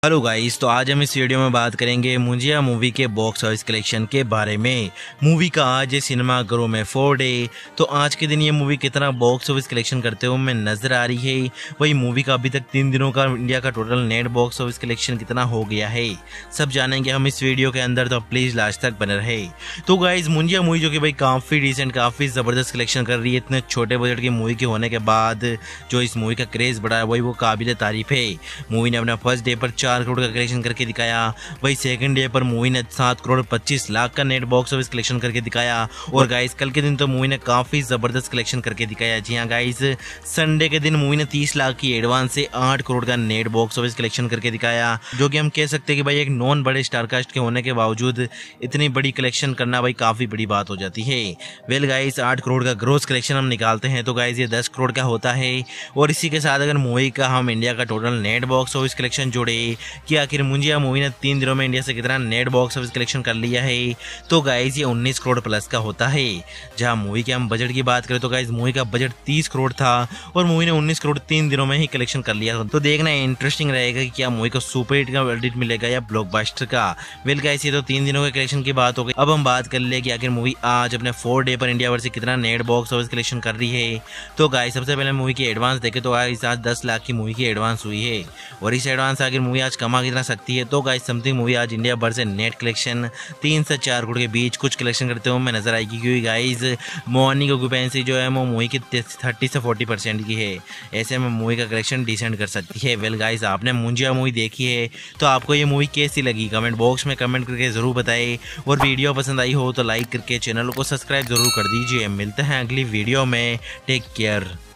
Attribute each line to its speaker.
Speaker 1: Hello guys, तो आज हम इस वीडियो में बात करेंगे मुंजिया मूवी के बॉक्स ऑफिस कलेक्शन के बारे में। मूवी का आज है सिनेमाघरों में 4 डे। तो आज के दिन ये मूवी कितना बॉक्स ऑफिस कलेक्शन करते हुए हमें नजर आ रही है। वही मूवी का अभी तक 3 दिनों का इंडिया का total net box office collection कितना हो गया है, सब जानेंगे हम इस वीडियो के अंदर, तो प्लीज लास्ट तक बने रहे। तो गाइज मुंजिया मूवी जो कि भाई काफी डिसेंट, काफी जबरदस्त कलेक्शन कर रही है इतने छोटे बजट की मूवी के होने के बाद। जो इस मूवी का क्रेज बढ़ा है वही वो काबिल तारीफ है। मूवी ने अपना फर्स्ट डे पर 4 करोड़ का कलेक्शन करके दिखाया। वही सेकंड डे पर मूवी ने 7 करोड़ 25 लाख का नेट बॉक्स ऑफिस कलेक्शन करके दिखाया। और गाइस कल के दिन तो मूवी ने काफी जबरदस्त कलेक्शन करके दिखाया। जी हाँ गाइस, संडे के दिन मूवी ने 30 लाख की एडवांस से 8 करोड़ का नेट बॉक्स ऑफिस कलेक्शन करके दिखाया, जो कि हम कह सकते हैं कि भाई एक नॉन बड़े स्टारकास्ट के होने के बावजूद इतनी बड़ी कलेक्शन करना भाई काफी बड़ी बात हो जाती है। वेल गाइस, 8 करोड़ का ग्रोस कलेक्शन हम निकालते हैं तो गाइस ये 10 करोड़ का होता है। और इसी के साथ अगर मूवी का हम इंडिया का total net box office collection जोड़े कि आखिर मुंजिया मूवी ने 3 दिनों में इंडिया से कितना नेट बॉक्स ऑफिस कलेक्शन कर लिया है, तो गाइस ये 19 करोड़ प्लस का होता है। जहां मूवी के हम बजट की बात करें तो गाइस मूवी का बजट 30 करोड़ था और मूवी ने 19 करोड़ 3 दिनों में ही कलेक्शन कर लिया। तो देखना इंटरेस्टिंग रहेगा कि क्या मूवी को सुपर हिट का वर्डिक्ट मिलेगा या ब्लॉकबस्टर का। वेल गाइस, ये तो 3 दिनों के कलेक्शन की बात हो गई। अब हम बात कर ले कि आखिर मूवी आज अपने 4 डे पर इंडिया भर से कितना नेट बॉक्स ऑफिस कलेक्शन कर रही है। तो गाइस सबसे पहले मूवी की एडवांस देखे तो गाइस आज 10 लाख की मूवी की एडवांस हुई है। और इस एडवांस आखिर मूवी आज कमा कितना सकती है, तो गाइस समथिंग मूवी आज इंडिया भर से नेट कलेक्शन 3 से 4 करोड़ के बीच कुछ कलेक्शन करते हुए हमें नजर आएगी। क्योंकि गाइस मॉर्निंग ऑक्यूपेंसी जो है वो मूवी की 30 से 40% की है। ऐसे में मूवी का कलेक्शन डिसेंट कर सकती है। वेल गाइस, आपने मुंजिया मूवी देखी है तो आपको ये मूवी कैसी लगी कमेंट बॉक्स में कमेंट करके जरूर बताएं। और वीडियो पसंद आई हो तो लाइक करके चैनल को सब्सक्राइब जरूर कर दीजिए। मिलते हैं अगली वीडियो में, टेक केयर।